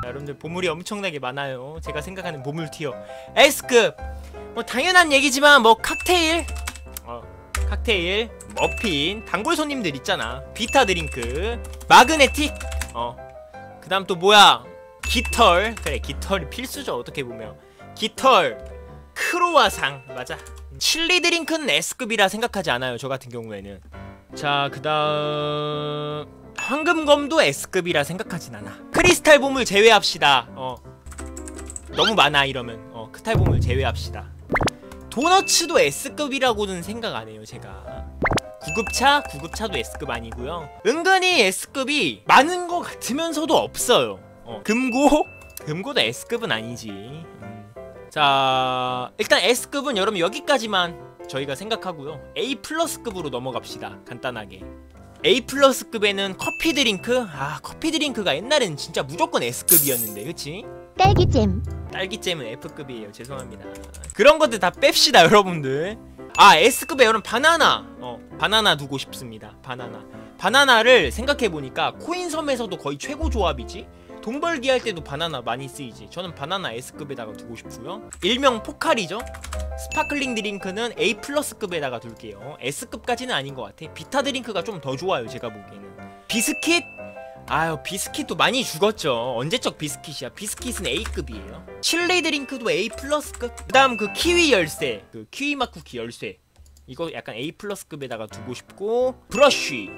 여러분들 보물이 엄청나게 많아요. 제가 생각하는 보물 티어 S급 뭐 당연한 얘기지만 뭐 칵테일 칵테일, 머핀, 단골 손님들 있잖아. 비타 드링크, 마그네틱 그 다음 또 뭐야, 깃털. 그래, 깃털이 필수죠 어떻게 보면. 깃털, 크로와상. 맞아. 칠리 드링크는 S급이라 생각하지 않아요 저 같은 경우에는. 자, 그 다음 황금검도 S급이라 생각하진 않아. 크리스탈 보물 제외합시다. 너무 많아 이러면 크탈 보물 제외합시다. 도너츠도 S급이라고는 생각 안해요 제가. 구급차도 S급 아니고요. 은근히 S급이 많은 것 같으면서도 없어요. 금고도 S급은 아니지. 자, 일단 S급은 여러분 여기까지만 저희가 생각하고요. A+급으로 넘어갑시다. 간단하게 A+급에는 커피 드링크. 커피 드링크가 옛날에는 진짜 무조건 S급이었는데 그치? 딸기잼은 F급이에요. 죄송합니다. 그런 것들 다 뺍시다 여러분들. S급에 여러분 바나나. 바나나 두고 싶습니다. 바나나를 생각해보니까 코인섬에서도 거의 최고 조합이지. 돈 벌기 할 때도 바나나 많이 쓰이지. 저는 바나나 S급에다가 두고 싶고요. 일명 포카리죠. 스파클링 드링크는 A+급에다가 둘게요. S급까지는 아닌 것 같아. 비타 드링크가 좀 더 좋아요 제가 보기에는. 비스킷? 비스킷도 많이 죽었죠. 언제적 비스킷이야. 비스킷은 A급이에요. 칠리 드링크도 A+급. 그 다음 그 키위 열쇠, 그 키위 맛 쿠키 열쇠, 이거 약간 A+급에다가 두고 싶고. 브러쉬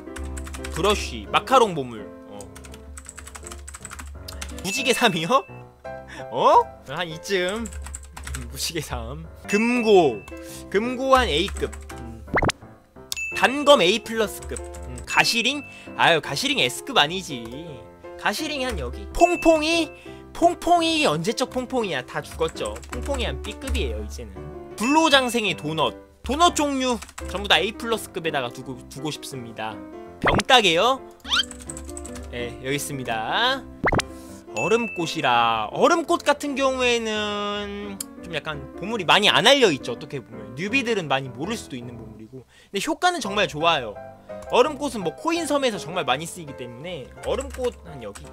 마카롱 보물. 무지개 3이요? 한 이쯤. 무지개 3. 금고 한 A급. 단검 A+급. 가시링? 가시링 S급 아니지. 가시링이 한 여기. 퐁퐁이 언제적 퐁퐁이야. 다 죽었죠. 퐁퐁이 한 B급이에요 이제는. 불로장생의 도넛 종류 전부 다 A+급에다가 두고 싶습니다. 병따개요? 네, 여기 있습니다. 얼음꽃이라. 얼음꽃 같은 경우에는 좀 약간 보물이 많이 안 알려있죠 어떻게 보면. 뉴비들은 많이 모를 수도 있는 보물이고, 근데 효과는 정말 좋아요. 얼음꽃은 뭐 코인섬에서 정말 많이 쓰이기 때문에 얼음꽃 한 여기.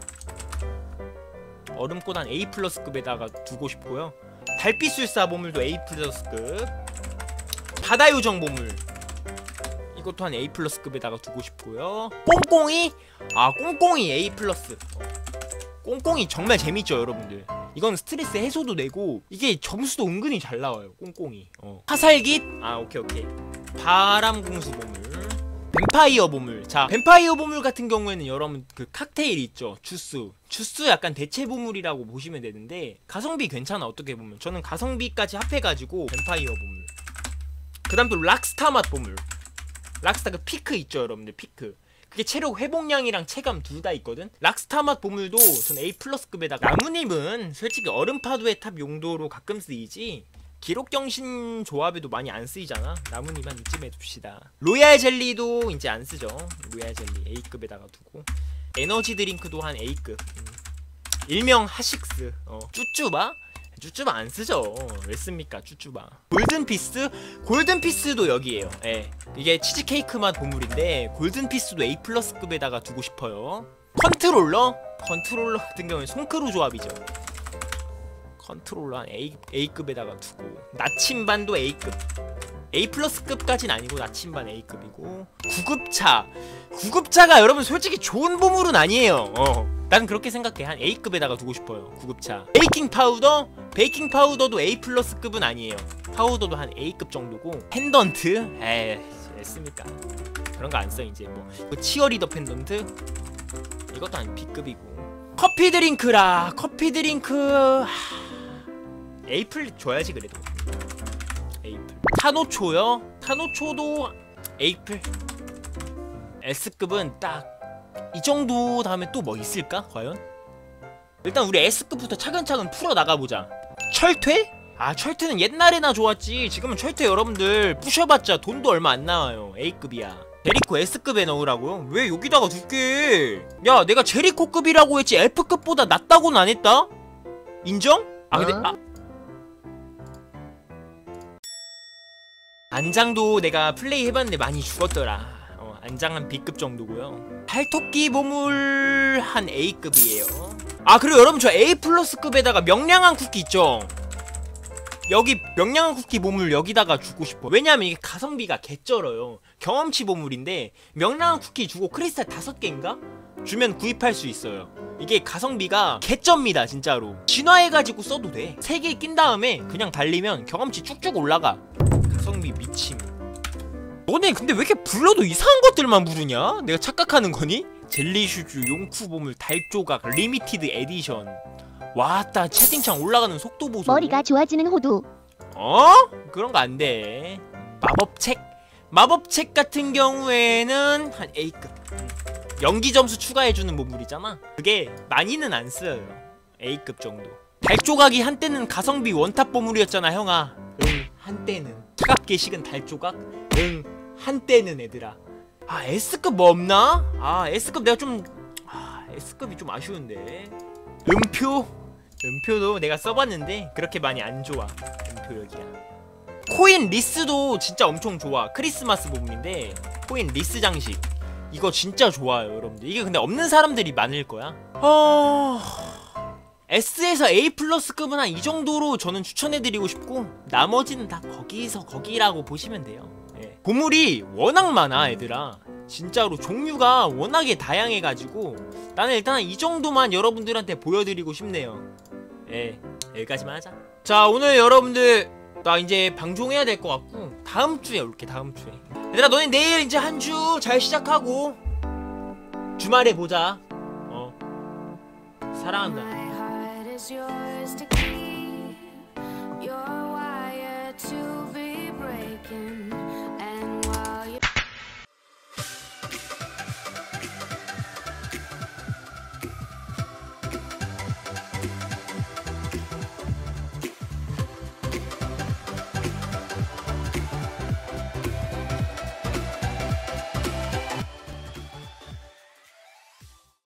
얼음꽃 한 A+급에다가 두고 싶고요. 달빛술사 보물도 A+급. 바다요정 보물 이것도 한 A+급에다가 두고 싶고요. 꽁꽁이? 꽁꽁이 A+. 꽁꽁이 정말 재밌죠 여러분들. 이건 스트레스 해소도 되고 이게 점수도 은근히 잘 나와요 꽁꽁이. 화살깃? 오케이. 바람궁수 보물. 뱀파이어 보물. 자, 뱀파이어 보물 같은 경우에는 여러분 그 칵테일 있죠. 주스 약간 대체 보물이라고 보시면 되는데 가성비 괜찮아 어떻게 보면. 저는 가성비까지 합해가지고 뱀파이어 보물. 그 다음 또 락스타 맛 보물. 락스타 그 피크 있죠 여러분들. 피크 그게 체력 회복량이랑 체감 둘 다 있거든. 락스타 맛 보물도 전 A+급에다가. 나무님은 솔직히 얼음파도의 탑 용도로 가끔 쓰이지 기록경신 조합에도 많이 안 쓰이잖아. 나무님 한 이쯤에 둡시다. 로얄 젤리도 이제 안 쓰죠. 로얄 젤리 A급에다가 두고. 에너지 드링크도 한 A급. 일명 하식스. 쭈쭈바 안 쓰죠. 왜 씁니까 쭈쭈바. 골든피스도 여기에요. 이게 치즈케이크 맛 보물인데 골든피스도 A+급에다가 두고 싶어요. 컨트롤러 같은 경우는 송크루 조합이죠. 컨트롤러 한 A급에다가 두고. 나침반도 A급. A+급까진 아니고 나침반 A급이고. 구급차가 여러분 솔직히 좋은 보물은 아니에요. 난 그렇게 생각해. 한 A급에다가 두고 싶어요 구급차. 베이킹파우더도 A+급은 아니에요. 파우더도 한 A급 정도고. 펜던트? 왜 씁니까 그런 거 안 써 이제. 뭐 치어리더 펜던트 이것도 한 B급이고. 커피 드링크 A+ 줘야지 그래도. A+. 타노초도 A+. S급은 딱 이 정도 다음에 또 뭐 있을까 과연? 일단 우리 S급부터 차근차근 풀어 나가보자. 철퇴? 철퇴는 옛날에나 좋았지. 지금은 철퇴 여러분들 부셔봤자 돈도 얼마 안 나와요. A급이야. 제리코 S급에 넣으라고요? 왜 여기다가 둘게. 야, 내가 제리코급이라고 했지 F급보다 낫다고는 안 했다? 인정? 근데 안장도 내가 플레이 해봤는데 많이 죽었더라. 안장 한 B급 정도고요. 팔토끼 보물 한 A급이에요. 아 그리고 여러분 저 A+급에다가 명량한 쿠키 있죠? 여기 명량한 쿠키 보물 여기다가 주고 싶어. 왜냐면 이게 가성비가 개쩔어요. 경험치 보물인데 명량한 쿠키 주고 크리스탈 5개인가? 주면 구입할 수 있어요. 이게 가성비가 개쩝니다 진짜로. 진화해가지고 써도 돼. 3개 낀 다음에 그냥 달리면 경험치 쭉쭉 올라가. 가성비 미침. 너네 근데 왜 이렇게 불러도 이상한 것들만 부르냐? 내가 착각하는 거니? 젤리슈즈, 용쿠 보물, 달조각, 리미티드 에디션. 왔다 채팅창 올라가는 속도 보소. 머리가 좋아지는 호두. 어? 그런 거 안 돼. 마법책. 마법책 같은 경우에는 한 A급. 연기 점수 추가해주는 보물이잖아. 그게 많이는 안 쓰여요. A급 정도. 달조각이 한때는 가성비 원탑 보물이었잖아 형아. 응 한때는. 차갑게 식은 달조각? 응 한때는 얘들아. 아 S급 뭐 없나? 아 S급 내가 좀 S급이 좀 아쉬운데. 음표도 내가 써봤는데 그렇게 많이 안 좋아. 음표 여기야. 코인 리스도 진짜 엄청 좋아. 크리스마스 보물인데 코인 리스 장식 이거 진짜 좋아요 여러분들. 이게 근데 없는 사람들이 많을 거야. S에서 A+급은 한 이 정도로 저는 추천해드리고 싶고 나머지는 다 거기서 거기라고 보시면 돼요. 예. 보물이 워낙 많아 얘들아. 진짜로 종류가 워낙에 다양해가지고 나는 일단 이 정도만 여러분들한테 보여드리고 싶네요. 예, 여기까지만 하자. 자 오늘 여러분들 나 이제 방종해야 될 것 같고 다음주에 올게. 다음주에 얘들아 너네 내일 이제 한 주 잘 시작하고 주말에 보자. 사랑한다. is yours to keep. You're wired to be breaking.